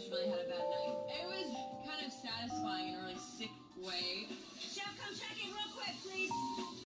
just really had a bad night. It was kind of satisfying in a really sick way. Chef, come check in real quick, please.